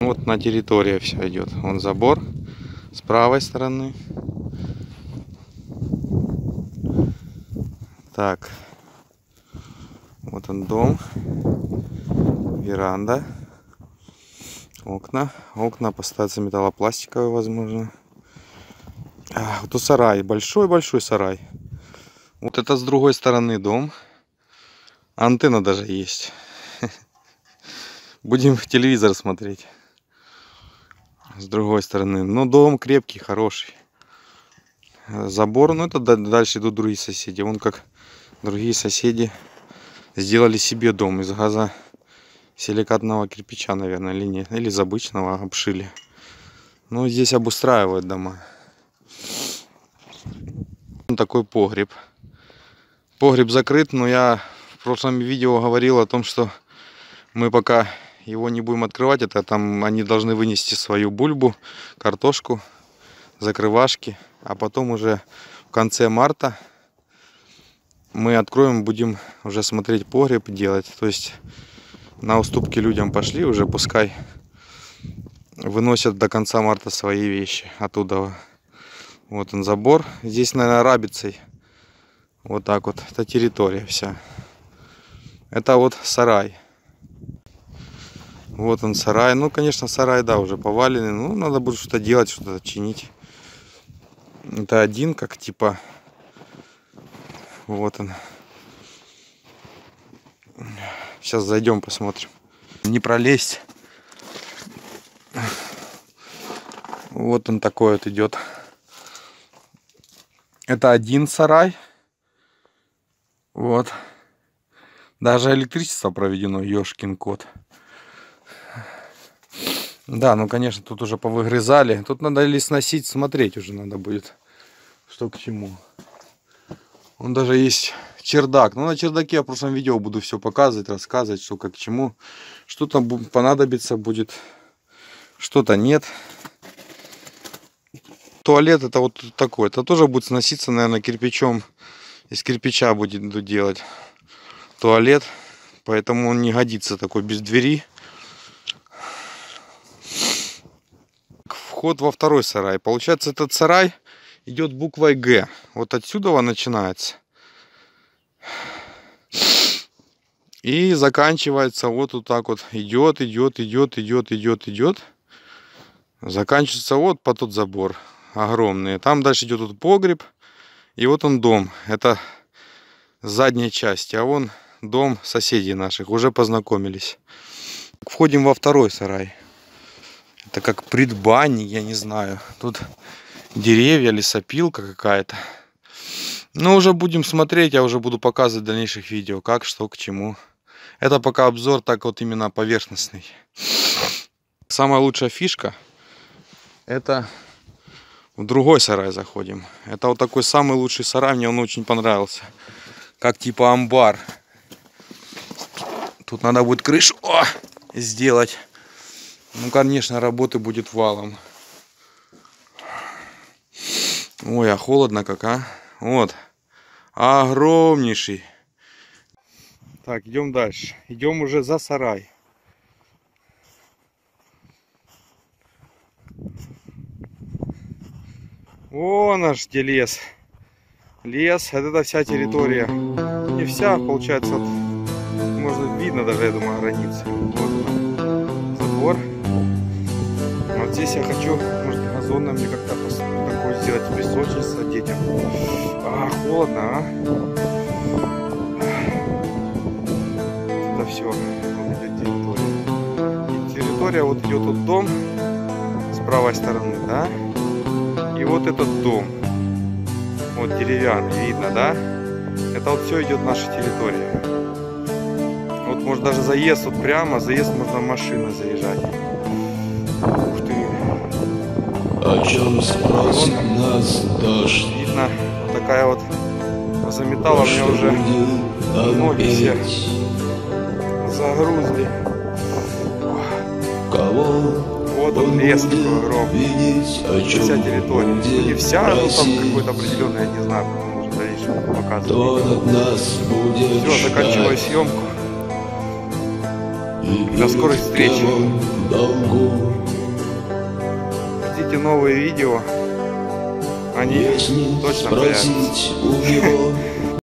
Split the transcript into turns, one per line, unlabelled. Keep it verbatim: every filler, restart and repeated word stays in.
Вот на территории все идет. Вон забор с правой стороны. Так. Вот он дом. Веранда. Окна. Окна поставятся металлопластиковые, возможно. А, вот у сарай. Большой-большой сарай. Вот это с другой стороны дом. Антенна даже есть. Будем телевизор смотреть. С другой стороны. Но дом крепкий, хороший. Забор. Ну это дальше идут другие соседи. Вон как другие соседи сделали себе дом из газа силикатного кирпича, наверное, или нет. Или из обычного обшили. Ну здесь обустраивают дома. Такой погреб. Погреб закрыт, но я в прошлом видео говорил о том, что мы пока его не будем открывать. Это там они должны вынести свою бульбу, картошку, закрывашки. А потом уже в конце марта мы откроем, будем уже смотреть погреб делать. То есть на уступки людям пошли уже, пускай выносят до конца марта свои вещи оттуда. Вот он забор. Здесь, наверное, рабицей. Вот так вот. Это территория вся. Это вот сарай. Вот он сарай. Ну, конечно, сарай, да, уже поваленный. Ну, надо будет что-то делать, что-то чинить. Это один, как типа. Вот он. Сейчас зайдем, посмотрим. Не пролезть. Вот он такой вот идет. Это один сарай. Вот. Даже электричество проведено, ёшкин кот. Да, ну конечно, тут уже повыгрызали. Тут надо ли сносить, смотреть уже надо будет, что к чему. Он даже есть чердак. Ну на чердаке я в прошлом видео буду все показывать, рассказывать, что как к чему. Что-то понадобится будет, что-то нет. Туалет это вот такой. Это тоже будет сноситься, наверное, кирпичом. Из кирпича будет делать туалет. Поэтому он не годится такой без двери. Вход во второй сарай. Получается, этот сарай идет буквой Г. Вот отсюда он начинается. И заканчивается вот, вот так вот. Идет, идет, идет, идет, идет, идет. Заканчивается вот по тот забор. Огромный. Там дальше идет тут погреб. И вот он дом. Это задняя часть. А вон дом соседей наших. Уже познакомились. Входим во второй сарай. Это как предбанник, я не знаю. Тут деревья, лесопилка какая-то. Но уже будем смотреть. Я уже буду показывать в дальнейших видео. Как, что, к чему. Это пока обзор так вот именно поверхностный. Самая лучшая фишка. Это... В другой сарай заходим. Это вот такой самый лучший сарай. Мне он очень понравился. Как типа амбар. Тут надо будет крышу о, сделать. Ну, конечно, работы будет валом. Ой, а холодно как, а? Вот. Огромнейший. Так, идем дальше. Идем уже за сарай. Вон наш где лес. Лес, это вся территория. Не вся, получается, вот, можно видно даже, я думаю, границы. Вот он, забор. Вот здесь я хочу, может, газон мне как-то такой сделать, песочница детям. А, холодно, а? Это все. Вот идет территория. И территория, вот идет вот дом с правой стороны, да? И вот этот дом, вот деревянный, видно, да? Это вот все идет наша территория. Вот может даже заезд вот прямо, заезд можно машина заезжать. Ух ты.
О чем спросит нас дождь?
Видно, вот такая вот заметала мне уже ноги все загрузли.
Кого?
Вот он лес такой огромный. Вся территория. Ну, не вся, но там какой-то определенный, я не знаю, потом можно дальше показывать. Все, заканчиваю съемку.
и
До скорой
перед
встречи.
кого в долгу.
Ждите новые видео. Они
Если
точно появятся.
спросить у него,